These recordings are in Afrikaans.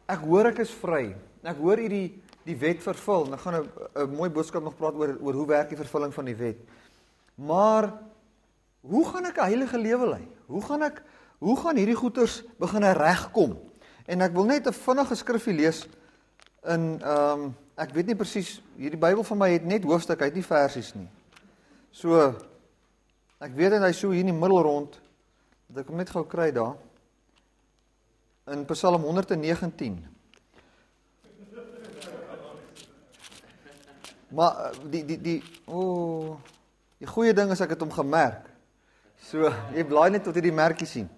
Ek hoor ek is vry. Ek hoor hier die wet vervul. En ek gaan 'n mooi boodskap nog praat oor hoe werk die vervulling van die wet. Maar hoe gaan ek 'n heilige lewe lei? Hoe gaan hierdie goeters begin regkom? En ek wil net 'n vinnige skrifgie lees in ek weet nie presies, hierdie Bybel van my het net hoofstuk, hy het nie versies nie. So ek weet dat hy so hier in die middel rond, dat ek hom net gou kry daar. In Psalm 119. Maar die goeie ding is ek het hom gemerk. So, jy blaai net tot jy die merkie sien.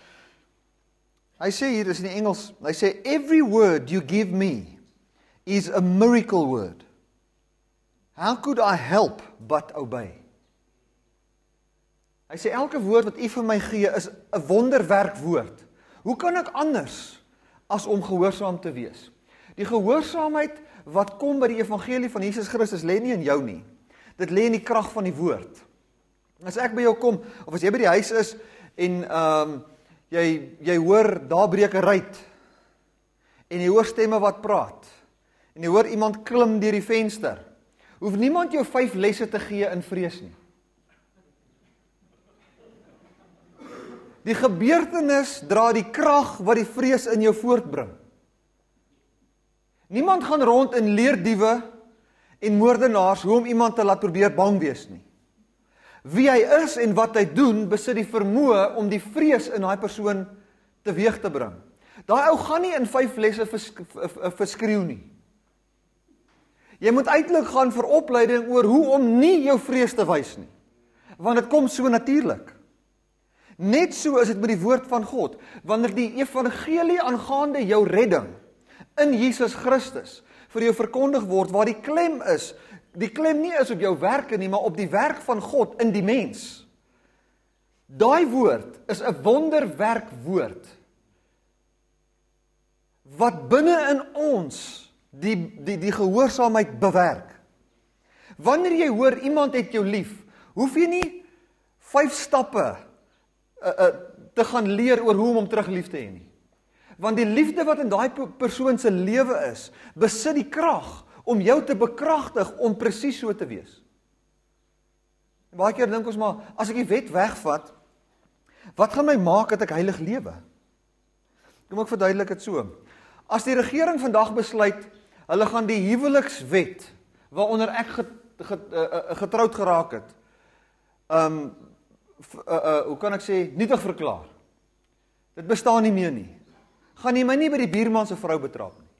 Hy sê hier, dis in die Engels, hy sê, every word you give me is a miracle word. How could I help but obey? Hy sê, elke woord wat u vir my gee is 'n wonderwerk woord. Hoe kan ek anders as om gehoorsaam te wees? Die gehoorsaamheid wat kom by die evangelie van Jesus Christus lê nie in jou nie. Dit lê in die krag van die woord. As ek by jou kom, of as jy by die huis is, en jy hoor, daar breek 'n ruit, en jy hoor stemme wat praat, en jy hoor iemand klim deur die venster, hoef niemand jou 5 lesse te gee in vrees nie. Die gebeurtenis dra die krag wat die vrees in jou voortbring. Niemand gaan rond en leer diewe en moordenaars hoe om iemand te laat probeer bang wees nie. Wie hy is en wat hy doen, besit die vermoë om die vrees in daai persoon teweeg te bring. Daai ou gaan nie in 5 lesse verskreeu nie. Jy moet eintlik gaan vir opleiding oor hoe om nie jou vrees te wys nie. Want dit kom so natuurlik. Net so is dit met die woord van God. Wanneer die evangelie aangaande jou redding in Jesus Christus vir jou verkondig word, waar die klem is, die klem nie is op jou werke nie, maar op die werk van God in die mens. Daai woord is 'n wonderwerk woord, wat binne in ons die gehoorsaamheid bewerk. Wanneer jy hoor iemand het jou lief, hoef jy nie 5 stappe te gaan leer oor hoe om hom terug lief te hê nie. Want die liefde wat in daai persoon se lewe is, besit die krag om jou te bekragtig om presies so te wees. En baie keer dink ons maar, as ek die wet wegvat, wat gaan my maak dat ek heilig lewe? Kom ek verduidelik dit so. As die regering vandag besluit, hulle gaan die huwelikswet, waaronder ek getroud geraak het, hoe kan ek sê, nietig verklaar. Dit bestaan nie meer nie. Gaan jy my nie by die buurman se vrou betrap nie.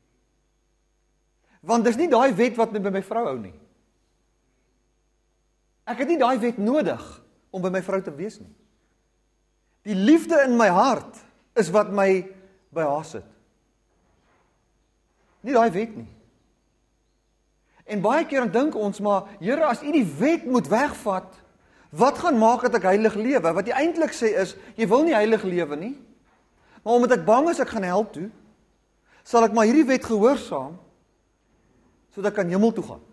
Want dis nie daai wet wat my by my vrou hou nie. Ek het nie daai wet nodig om by my vrou te wees nie. Die liefde in my hart is wat my by haar sit. Nie daai wet nie. En baie keer dan dink ons maar, Here, as U die wet moet wegvat, wat gaan maak dat ek heilig lewe? Wat jy eintlik sê is, jy wil nie heilig lewe nie, maar omdat ek bang is ek gaan hel toe, sal ek maar hierdie wet gehoorsaam, sodat ek kan hemel toe gaan.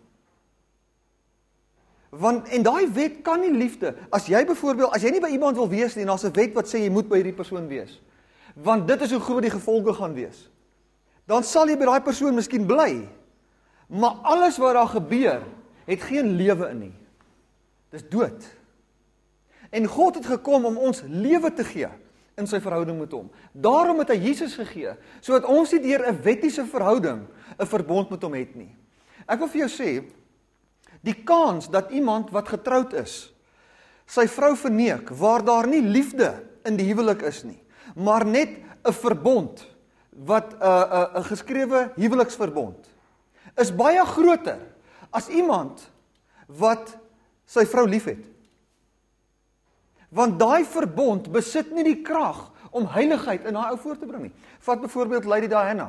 En daai wet kan nie liefde, as jy nie by iemand wil wees nie, en daar's 'n wet wat sê jy moet by hierdie persoon wees, want dit is hoe groot die gevolge gaan wees, dan sal jy by daai persoon miskien bly, maar alles wat daar gebeur, het geen lewe in nie. Dis dood. En God het gekom om ons lewe te gee in sy verhouding met hom. Daarom het hy Jesus gegee, sodat ons nie deur 'n wettiese verhouding 'n verbond met hom het nie. Ek wil vir jou sê, die kans dat iemand wat getroud is, sy vrou verneek, waar daar nie liefde in die huwelik is nie, maar net 'n verbond, wat 'n geskrewe huweliksverbond, is baie groter as iemand wat sy vrou liefhet. Want daai verbond besit nie die krag om heiligheid in haar ou voor te bring nie. Vat byvoorbeeld Lady Diana.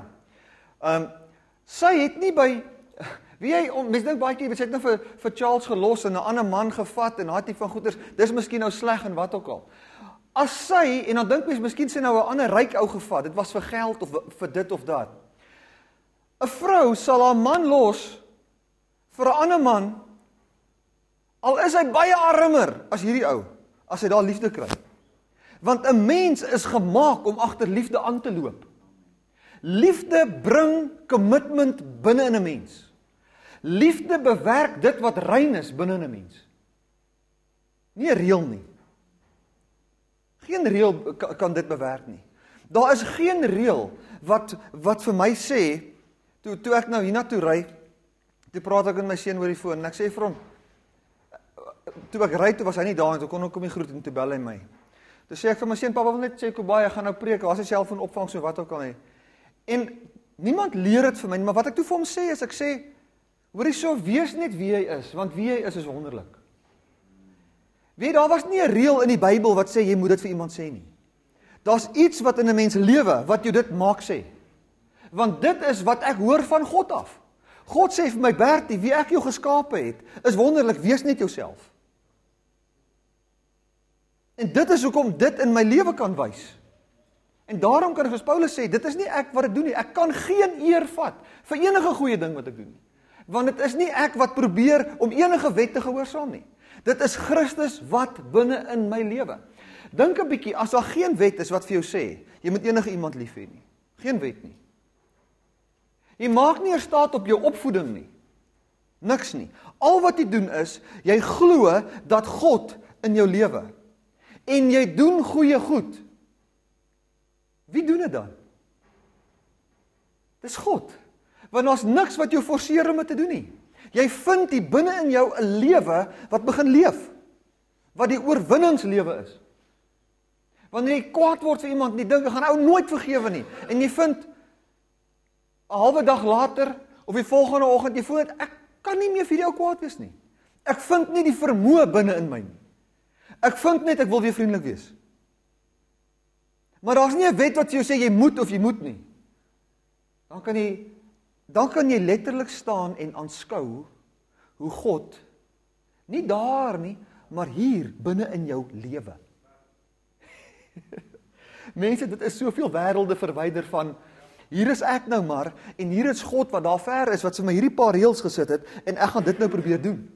Sy het nie by, mense dink baie keer, sy het nou vir Charles gelos en 'n ander man gevat en daai tipe van goeders, dis miskien nou sleg en wat ook al. As sy, en dan dink mens, miskien sy nou 'n ander ryk ou gevat, dit was vir geld of vir dit of dat. 'n Vrou sal haar man los vir 'n ander man, al is hy baie armer as hierdie ou, as hy daar liefde kry. Want 'n mens is gemaak om agter liefde aan te loop. Liefde bring commitment binne in 'n mens. Liefde bewerk dit wat rein is binne in 'n mens. Nie 'n reël nie. Geen reël kan dit bewerk nie. Daar is geen reël wat vir my sê, toe ek nou hiernatoe ry, toe praat ek met my seun oor die foon, en ek sê vir hom, toe ek ry, toe was hy nie daar, en toe kon ek hom nie groet, en toe bel hy my. Toe sê ek vir my seun, papa wil net sê, Kobaai, ek gaan nou preek, waar is die selfoon opvang, so wat ook al nie. En niemand leer dit vir my, maar wat ek toe vir hom sê, is ek sê, hoorie so, wees net wie hy is, want wie hy is wonderlik. Weet, daar was nie 'n reël in die Bybel wat sê, jy moet dit vir iemand sê nie. Daar's iets wat in 'n mens lewe, wat jou dit maak sê. Want dit is wat ek hoor van God af. God sê vir my, Bertie, wie ek jou geskape het, is wonderlik, wees net jouself. En dit is hoekom dit in my lewe kan wys. En daarom kan ek soos Paulus sê, dit is nie ek wat dit doen nie, ek kan geen eer vat vir enige goeie ding wat ek doen nie. Want dit is nie ek wat probeer om enige wet te gehoorsaam nie. Dit is Christus wat binne in my lewe. Dink 'n bietjie, as daar geen wet is wat vir jou sê, jy moet enige iemand lief hê nie. Geen wet nie. Jy maak nie 'n staat op jou opvoeding nie. Niks nie. Al wat jy doen is, jy glo dat God in jou lewe. En jy doen goeie goed. Wie doen dit dan? Dis God. Want daar's niks wat jou forceer om dit te doen nie. Jy vind hier binne in jou 'n lewe wat begin leef. Wat die oorwinningslewe is. Wanneer jy kwaad word vir iemand en jy dink, ek gaan ou nooit vergewe nie. En jy vind 'n halwe dag later of die volgende oggend, jy voel dat ek kan nie meer vir jou kwaad wees nie. Ek vind nie die vermoë binne in my nie. Ek vind net ek wil weer vriendelik wees. Maar daar's nie 'n wet wat vir jou sê jy moet of jy moet nie. Dan kan jy letterlik staan en aanskou hoe God nie daar nie, maar hier binne in jou lewe. Mense, dit is soveel wêrelde verwyder van hier is ek nou maar en hier is God wat daar ver is wat vir my hierdie paar reëls gesit het en ek gaan dit nou probeer doen.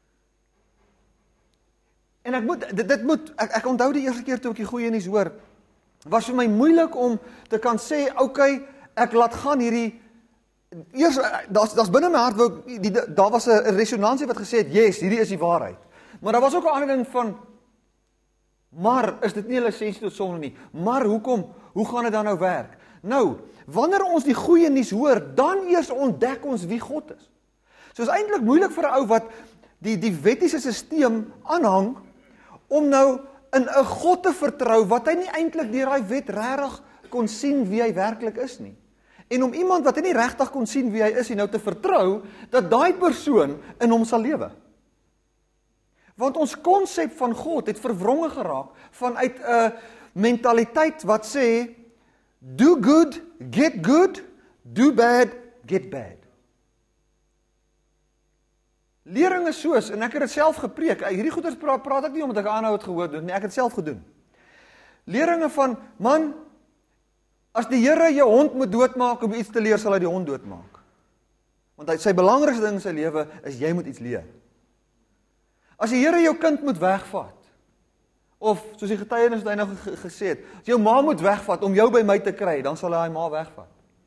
En ek onthou die eerste keer toe ek die goeie nuus hoor, was vir my moeilik om te kan sê, okay, ek laat gaan hierdie eers daar's binne my hart daar was 'n resonansie wat gesê het, yes, hierdie is die waarheid. Maar daar was ook 'n ander ding van maar is dit nie 'n lisensie tot sonde nie? Maar hoekom? Hoe gaan dit dan nou werk? Nou, wanneer ons die goeie nuus hoor, dan eers ontdek ons wie God is. So is eintlik moeilik vir 'n ou wat die wettiese stelsel aanhang om nou in 'n God te vertrou wat hy nie eintlik deur daai wet regtig kon sien wie hy werklik is nie. En om iemand wat hy nie regtig kon sien wie hy is nie nou te vertrou dat daai persoon in hom sal lewe. Want ons konsep van God het verwronge geraak vanuit 'n mentaliteit wat sê do good, get good, do bad, get bad. Lering is soos, en ek het dit self gepreek, hierdie goeders praat ek nie omdat ek aanhou het gehoor doen nie, ek het self gedoen. Leringe van, man, as die Here jou hond moet doodmaak om iets te leer, sal hy die hond doodmaak. Want sy belangrikste ding in sy lewe is, jy moet iets leer. As die Here jou kind moet wegvat, of soos die getuienis wat hy nou gesê het, as jou ma moet wegvat om jou by my te kry, dan sal hy ma wegvat.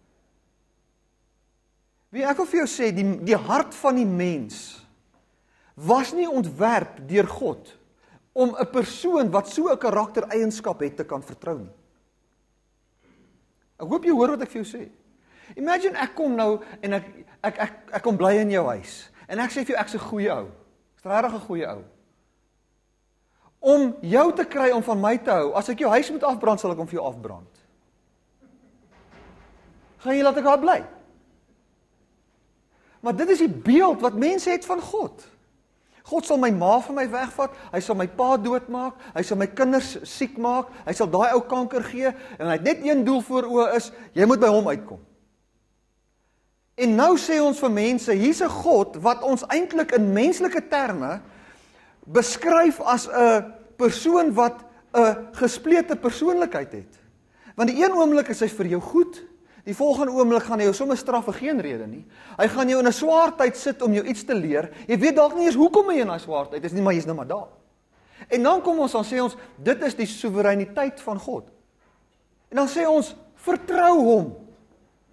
Wie ek wil vir jou sê, die hart van die mens was nie ontwerp deur God om 'n persoon wat so 'n karaktereienskap het te kan vertrou nie. Ek hoop jy hoor wat ek vir jou sê. Imagine ek kom nou en ek kom bly in jou huis en ek sê vir jou ek's 'n goeie ou. Ek's regtig 'n goeie ou. Om jou te kry om van my te hou, as ek jou huis moet afbrand, sal ek hom vir jou afbrand. Gaan jy laat ek daar bly? Maar dit is die beeld wat mense het van God. God sal my ma van my wegvat, hy sal my pa doodmaak, hy sal my kinders siek maak, hy sal daai ou kanker gee, en hy het net een doel voor oë is, jy moet by hom uitkom. En nou sê ons vir mense, hier's 'n God wat ons eintlik in menslike terme beskryf as 'n persoon wat 'n gesplete persoonlikheid het. Want die een oomblik is hy vir jou goed, die volgende oomblik gaan hy jou sommer straf vir geen rede nie. Hy gaan jou in 'n swaar tyd sit om jou iets te leer. Jy weet dalk nie eens hoekom hy in daai swaar tyd is nie, maar jy's nou maar daar. En dan kom ons, dan sê ons, dit is die soewereiniteit van God. En dan sê ons, vertrou hom.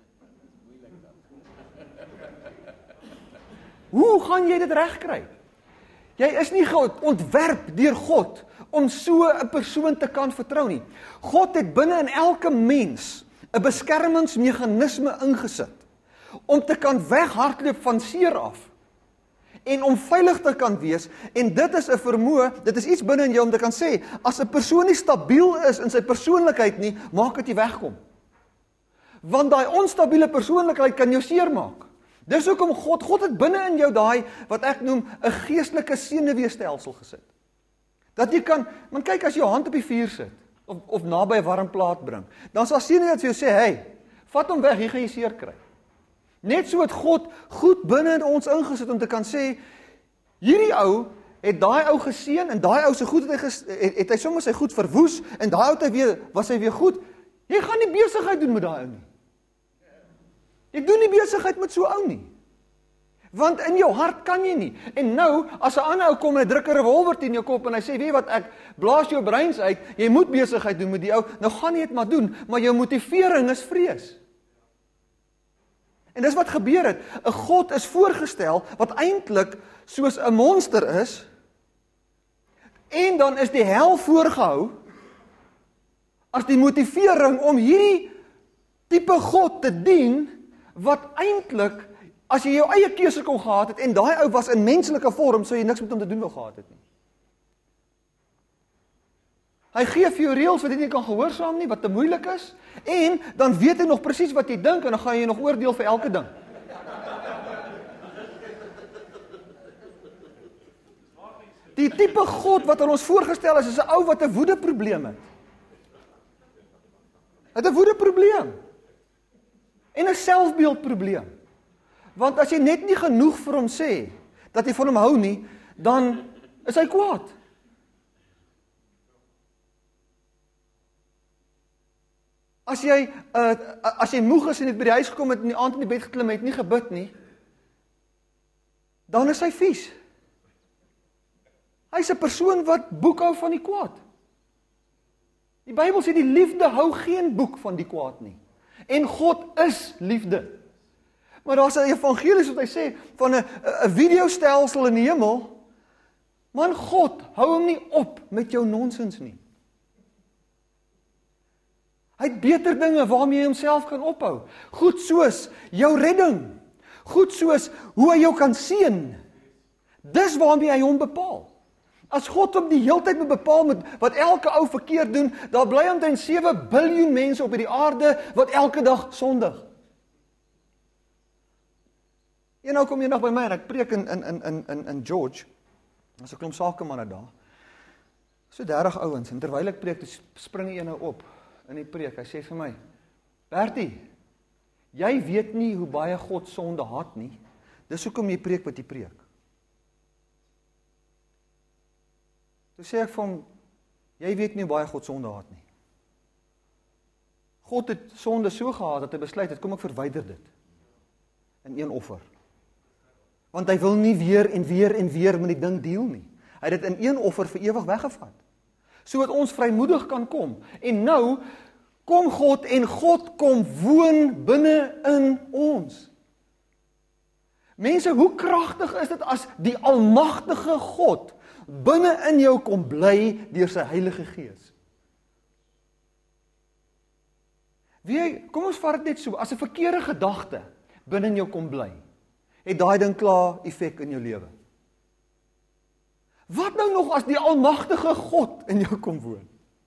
Hoe gaan jy dit regkry? Jy is nie ontwerp deur God om so 'n persoon te kan vertrou nie. God het binne in elke mens 'n beskermingsmeganisme ingesit om te kan weghardloop van seer af en om veilig te kan wees, en dit is 'n vermoë, dit is iets binne in jou om te kan sê, as 'n persoon nie stabiel is in sy persoonlikheid nie, maak dit jy wegkom. Want daai onstabiele persoonlikheid kan jou seermaak. Dis hoekom God het binne in jou daai, wat ek noem, 'n geestelike senuweestelsel gesit. Dat jy kan, want kyk, as jy jou hand op die vuur sit, of naby 'n warm plaat bring, dan sal senuwee vir jou sê, hey, vat hom weg, hier gaan jy seer kry. Net so het God goed binne in ons ingesit om te kan sê, hierdie ou het daai ou geseën, en daai ou se goed het hy sommer sy goed verwoes, en daai ou was hy weer goed. Jy gaan nie besigheid doen met daai ou nie. Jy doen nie besigheid met so 'n ou nie. Want in jou hart kan jy nie. En nou, as 'n ander ou kom en hy druk 'n revolver teen jou kop en hy sê, weet jy wat, ek blaas jou breins uit, jy moet besigheid doen met die ou, nou gaan jy dit maar doen, maar jou motivering is vrees. En dis wat gebeur het. 'n God is voorgestel wat eintlik soos 'n monster is, en dan is die hel voorgehou as die motivering om hierdie tipe God te dien, wat eintlik, as jy jou eie keuse kon gehad het, en daai ou was in menslike vorm, sou jy niks met hom te doen wou gehad het nie. Hy gee vir jou reëls wat jy nie kan gehoorsaam nie, wat te moeilik is, en dan weet hy nog presies wat jy dink, en dan gaan jy nog oordeel vir elke ding. Die tipe God wat aan ons voorgestel is 'n ou wat 'n woedeprobleem het. Het 'n woedeprobleem. En 'n selfbeeldprobleem. Want as jy net nie genoeg vir hom sê, dat jy van hom hou nie, dan is hy kwaad. As jy moeg is en het by die huis gekom het en die aand in die bed geklim het, nie gebid nie, dan is hy vies. Hy is 'n persoon wat boekhou van die kwaad. Die Bybel sê die liefde hou geen boek van die kwaad nie. En God is liefde. Maar daar's 'n evangelie wat hy sê van 'n videostelsel in die hemel. Man, God hou hom nie op met jou nonsens nie. Hy het beter dinge waarmee jy homself kan ophou. Goed soos jou redding. Goed soos hoe hy jou kan seën. Dis waarmee hy hom bepaal. As God hom die heeltyd moet bepaal met wat elke ou verkeerd doen, daar bly omtrent 7 biljoen mense op hierdie aarde wat elke dag sondig. En nou kom jy nog by my en ek preek in George. As 'n klomp sakemanne daar. So 30 ouens, en terwyl ek preek, spring een nou op in die preek. Hy sê vir my, Bertie, jy weet nie hoe baie God sonde haat nie. Dis hoekom jy preek wat jy preek. Toe sê ek vir hom, jy weet nie hoe baie God sonde haat nie. God het sonde so gehaat dat hy besluit het, kom ek verwyder dit in een offer. Want hy wil nie weer en weer en weer met die ding deel nie. Hy het dit in een offer vir ewig weggevat. Sodat ons vrymoedig kan kom. En nou kom God en God kom woon binne in ons. Mense, hoe kragtig is dit as die almagtige God binne in jou kom bly deur sy Heilige Gees? Kom ons vat dit net so, as 'n verkeerde gedagte binne in jou kom bly, het daai ding klaar effek in jou lewe. Wat nou nog as die almagtige God in jou kom woon?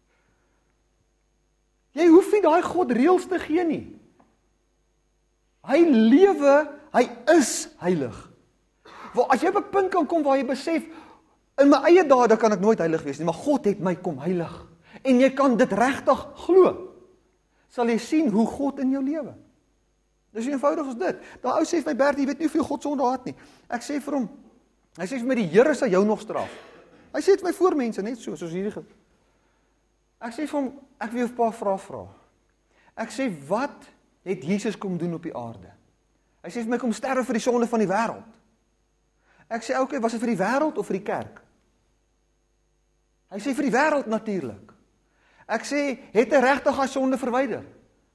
Jy hoef nie daai God reëls te gee nie. Hy lewe, hy is heilig. Want as jy op 'n punt kan kom waar jy besef, in my eie dade kan ek nooit heilig wees nie, maar God het my kom heilig. En jy kan dit regtig glo. Sal jy sien hoe God in jou lewe. Dis eenvoudig as dit. Daai ou sê vir my, Bert, jy weet nie hoeveel God sonde haat nie. Ek sê vir hom, hy sê vir my, die Here sal jou nog straf. Hy sê dit vir my voor mense, net soos hierdie. Ek sê vir hom, ek wil jou 'n paar vrae vra. Ek sê, wat het Jesus kom doen op die aarde? Hy sê vir my, kom sterwe vir die sonde van die wêreld. Ek sê, okay, was dit vir die wêreld of vir die kerk? Hy sê vir die wêreld natuurlik. Ek sê, het hy regtig haar sonde verwyder?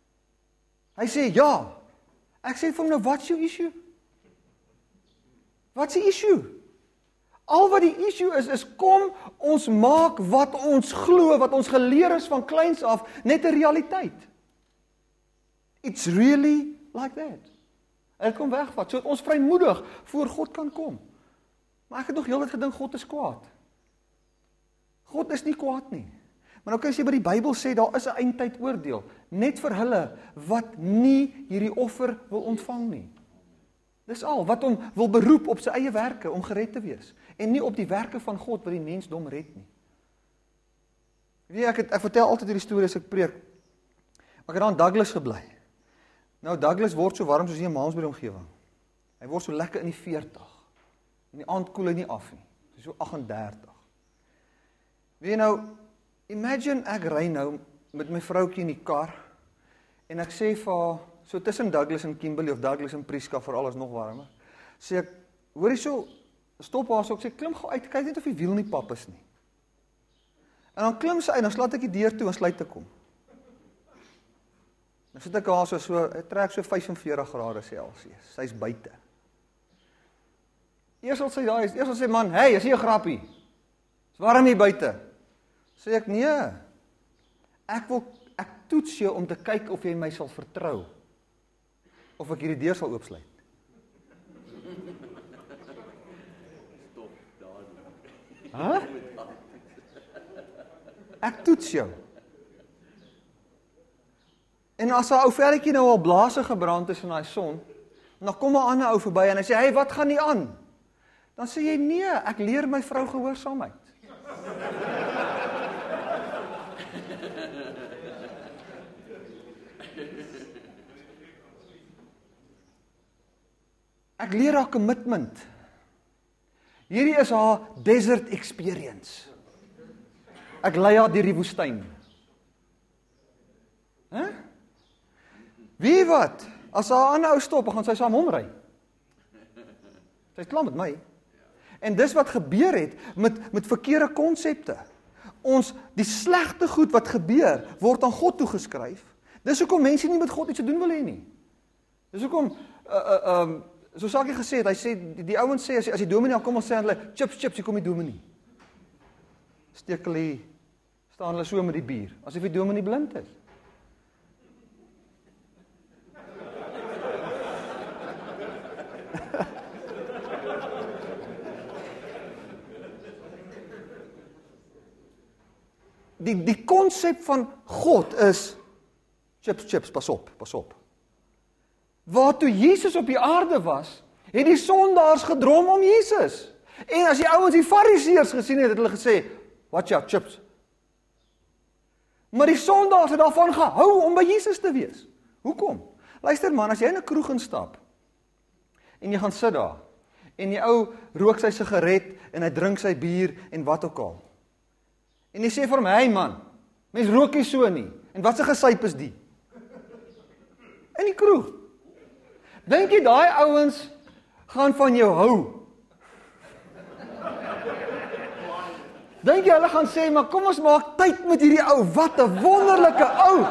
Hy sê, ja. Ek sê vir hom, nou, wat's jou issue? Wat is die issue? Al wat die issue is kom ons maak wat ons glo, wat ons geleer is van kleins af, net 'n realiteit. It's really like that. En dit kom wegvat, sodat ons vrymoedig voor God kan kom. Maar ek het nog heeltyd gedink God is kwaad. God is nie kwaad nie. Maar nou kan jy by die Bybel sê, daar is 'n eindtyd oordeel, net vir hulle wat nie hierdie offer wil ontvang nie. Dis al, wat hom wil beroep op sy eie werke om gered te wees, en nie op die werke van God wat die mensdom red nie. Weet jy, ek vertel altyd hierdie storie as ek preek. Ek het daar in Douglas gebly. Nou, Douglas word so warm soos hier in Malmesbury omgewing. Hy word so lekker in die 40. In die aand koel hy nie af nie. So 38. Weet jy nou, imagine ek ry nou met my vroukie in die kar, en ek sê vir haar, so tussen Douglas en Kimberley, of Douglas en Prieska, vir alles nog warmer, sê ek, hoor jy so, stop haar so, ek sê, klim gou uit, kyk net of die wiel nie pap is nie. En dan klim sy uit, dan slaat ek die deur toe en sluit ek hom. Dan sit ek haar so, ek trek so 45 grade Celsius, sy is buite. Eers sal sy, man, hey, is hier 'n grappie? Is warm hier buite? Sê ek, nee, ek toets jou om te kyk of jy my sal vertrou, of ek hierdie deur sal oopsluit. Stop, daar. Ek toets jou. En as 'n ou verretjie nou al blaase gebrand is in daai son, dan kom 'n ander ou verby en hy sê, hey, wat gaan nie aan? Dan sê jy, nee, ek leer my vrou gehoorsaamheid. Ek leer haar commitment. Hierdie is haar desert experience. Ek lei haar deur die woestyn. Wie wat? As haar ander ou stop, gaan sy saam omry. Sy is klaar met my. En dis wat gebeur het met verkeerde konsepte. Die slegte goed wat gebeur, word aan God toegeskryf. Dis hoekom mense nie met God iets te doen wil hê nie. Dis hoekom, so Sakie gesê het, hy sê, die ouens sê, as die dominee kom, ons sê aan hulle, chips, hier kom die dominee. Steek hulle, staan hulle so met die bier, asof die dominee blind is. Die konsep van God is, chips, pas op. Waartoe Jesus op die aarde was, het die sondaars gedrom om Jesus. En as die ouens die fariseërs gesien het hulle gesê, watch out, chips. Maar die sondaars het daarvan gehou om by Jesus te wees. Hoekom? Luister man, as jy in 'n kroeg instap, en jy gaan sit daar, en die ou rook sy sigaret, en hy drink sy bier, en wat ook al. En jy sê vir hom, hey man, mens rook nie so nie, en wat se gesyp is die? In die kroeg. Dink jy daai ouens gaan van jou hou? Dink jy hulle gaan sê, maar kom ons maak tyd met hierdie ou, wat 'n wonderlike ou.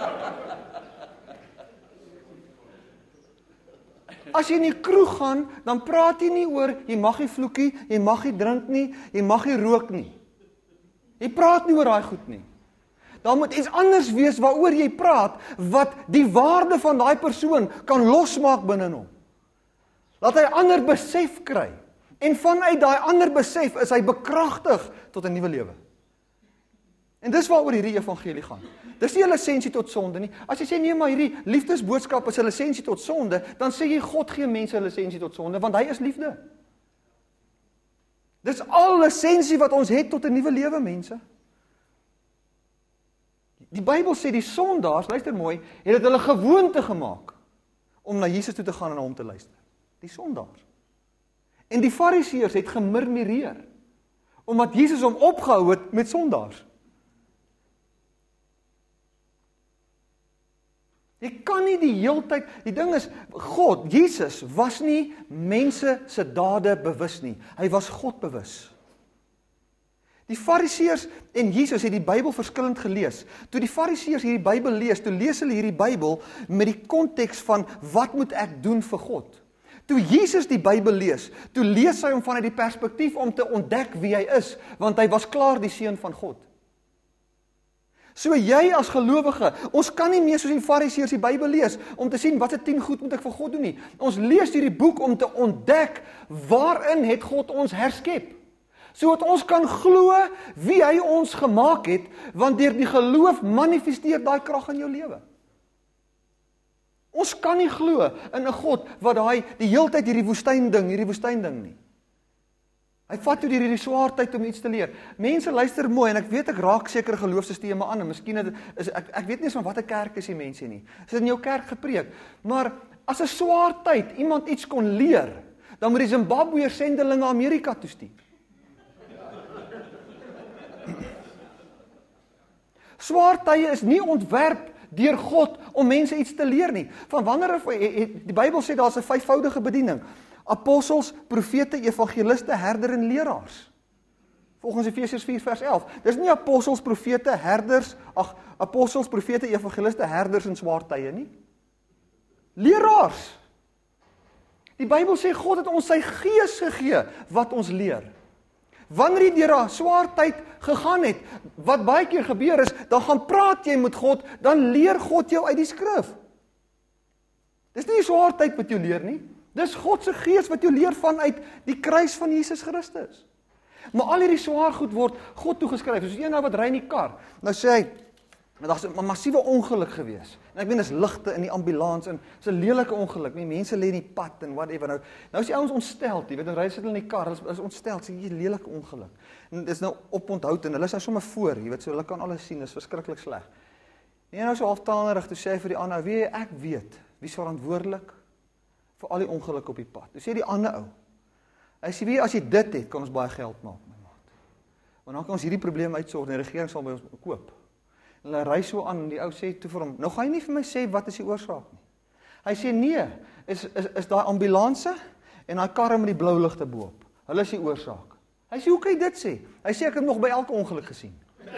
As jy in die kroeg gaan, dan praat jy nie oor, jy mag nie vloekie, jy mag nie drink nie, jy mag nie rook nie. Jy praat nie oor daai goed nie. Daar moet iets anders wees waaroor jy praat, wat die waarde van daai persoon kan losmaak binne hom. Laat hy 'n ander besef kry. En vanuit daai ander besef is hy bekragtig tot 'n nuwe lewe. En dis waaroor hierdie evangelie gaan. Dis nie 'n lisensie tot sonde nie. As jy sê nee, maar hierdie liefdesboodskap is 'n lisensie tot sonde, dan sê jy God gee mense 'n lisensie tot sonde, want hy is liefde. Dis al lisensie wat ons het tot 'n nuwe lewe, mense. Die Bybel sê die sondaars, luister mooi, het dit hulle gewoonte gemaak om na Jesus toe te gaan en na hom te luister. Die sondaars. En die fariseërs het gemurmureer, omdat Jesus hom opgehou het met sondaars. Jy kan nie die heeltyd, die ding is, God, Jesus, was nie mense se dade bewus nie. Hy was God bewus. Die fariseërs en Jesus het die Bybel verskillend gelees. Toe die fariseërs hierdie Bybel lees, toe lees hulle hierdie Bybel met die konteks van, wat moet ek doen vir God? Toe Jesus die Bybel lees, toe lees hy hom vanuit die perspektief om te ontdek wie hy is, want hy was klaar die seun van God. So jy as gelowige, ons kan nie meer soos die Fariseërs die Bybel lees, om te sien wat se 10 goed moet ek vir God doen nie. Ons lees hierdie boek om te ontdek, waarin het God ons herskep. Sodat ons kan glo wie hy ons gemaak het, want deur die geloof manifesteer daai krag in jou lewe. Ons kan nie glo in 'n God wat die heeltyd hierdie woestyn ding nie. Hy vat toe hierdie swaar tyd om iets te leer. Mense luister mooi en ek weet ek raak sekere geloofsisteme aan en miskien ek weet nie eens van watter kerk is die mense nie. Is dit in jou kerk gepreek? Maar as 'n swaar tyd iemand iets kon leer, dan moet die Zimbabweër sendelinge Amerika toe stuur. Swaar tye is nie ontwerp deur God om mense iets te leer nie. Van wanneer die Bybel sê daar's 'n 5voudige bediening: apostels, profete, evangeliste, herder en leraars. Volgens Efesiërs 4 vers 11. Dis nie apostels, profete, apostels, profete, evangeliste, herders en swaar tye nie. Leraars. Die Bybel sê God het ons sy gees gegee wat ons leer. Wanneer jy deur 'n swaar tyd gegaan het, wat baie keer gebeur is, dan gaan praat jy met God, dan leer God jou uit die skrif. Dis nie 'n swaar tyd wat jy leer nie. Dis God se gees wat jou leer vanuit die kruis van Jesus Christus. Maar al hierdie swaar goed word God toegeskryf. Soos een wat ry in die kar. Nou sê hy, daar's 'n massiewe ongeluk gewees. En ek weet dis ligte in die ambulans en dis 'n lelike ongeluk. Mense lê in die pad en whatever. Nou is die ouens ontstel, jy weet, dan ry sit hulle in die kar, hulle is ontstel, sê jy lelike ongeluk. En dis nou oponthoud en hulle is nou sommer voor, jy weet, so hulle kan alles sien, dis verskriklik sleg. En nou so halftaanerig toe sê hy vir die ander, ek weet, wie is verantwoordelik vir al die ongeluk op die pad. Toe sê die ander ou, hy sê, as jy dit het, kan ons baie geld maak, my maat. Want dan kan ons hierdie probleem uitsorg en die regering sal by ons koop. En hulle ry so aan en die ou sê toe vir hom, nou gaan jy nie vir my sê wat is die oorsaak nie. Hy sê nee, is daai ambulanse en daai karre met die blou ligte bo-op. Hulle is die oorsaak. Hy sê hoe kan jy dit sê? Hy sê ek het nog by elke ongeluk gesien.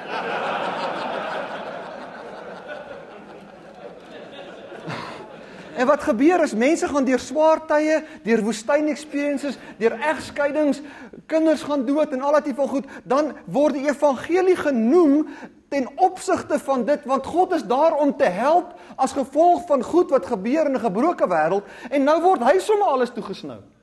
En wat gebeur is, mense gaan deur swaar tye, deur woestyn experiences, deur egskeidings, kinders gaan dood en al dat tipe van goed, dan word die evangelie genoem ten opsigte van dit, want God is daar om te help as gevolg van goed wat gebeur in 'n gebroke wêreld, en nou word hy sommer alles toegesnou.